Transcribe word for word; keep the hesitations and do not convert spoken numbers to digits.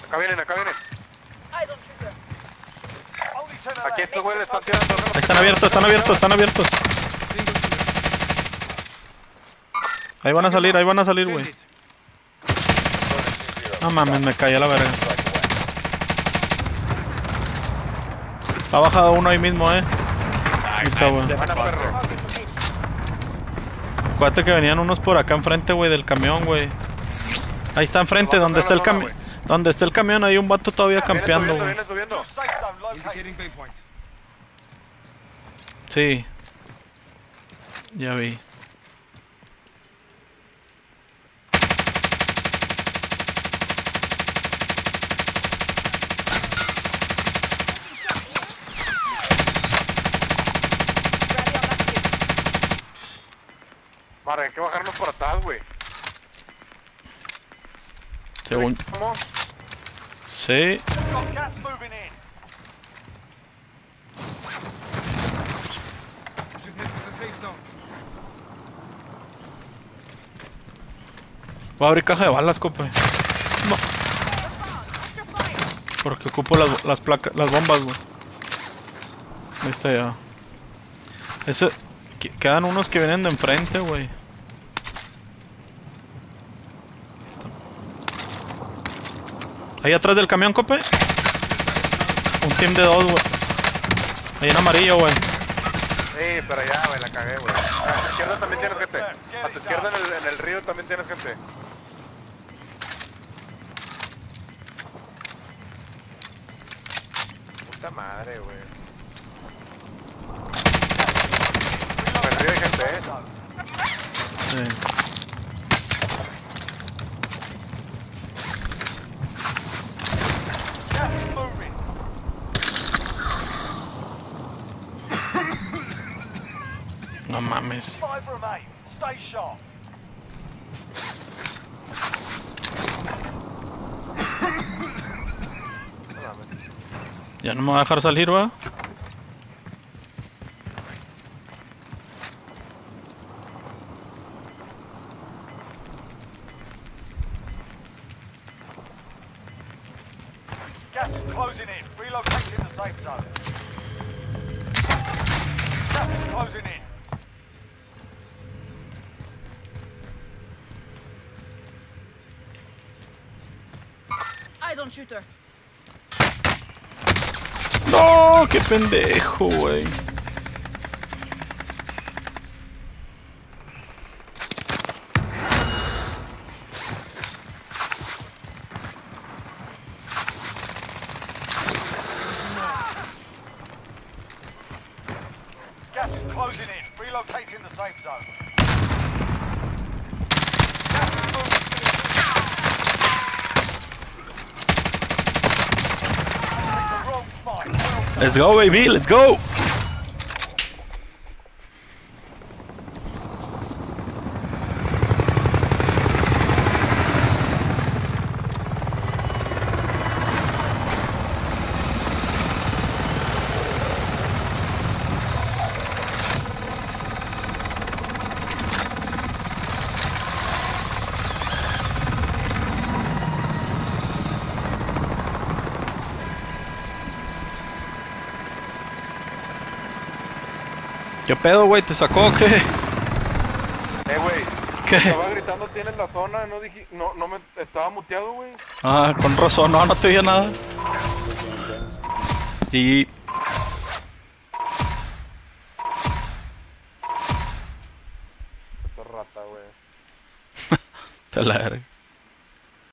Acá vienen, acá vienen. Aquí estos güeyes están tirando. Ahí están abiertos, están abiertos, están abiertos. Ahí van a salir, ahí van a salir, güey. No mames, me caí a la verga. Ha bajado uno ahí mismo, eh. Ahí está, güey. Acuérdate que venían unos por acá enfrente, güey, del camión, güey. Ahí está enfrente, donde está el camión. Donde está el camión, hay un vato todavía campeando, güey. Sí. Ya vi. Madre, hay que bajarnos por atrás, güey. Según... Sí. Voy a abrir caja de balas, cope. No. Porque ocupo las, las placas, las bombas, güey. Ahí está ya. Eso... Quedan unos que vienen de enfrente, güey. Ahí atrás del camión, cope. Un team de dos, güey. Ahí en amarillo, güey. Sí, pero ya, güey, la cagué, güey. A tu izquierda también tienes gente. A tu izquierda en el, en el río también tienes gente. Puta madre, güey. En el río hay gente, eh. Sí. No mames. Ya no me va a dejar salir, va. Gas is closing in. Relocating the safe zone. Gas is closing in. Eyes on shooter. No, qué pendejo, güey. Gas is closing in. Relocating the safe zone. Let's go, baby, let's go. ¿Qué pedo, güey? ¿Te sacó o qué? Eh, güey. ¿Qué? Estaba gritando, tienes la zona, no dije, no, no me, estaba muteado, güey. Ah, con razón, no, no te oía nada. Y... Esta rata, güey. Te la verga.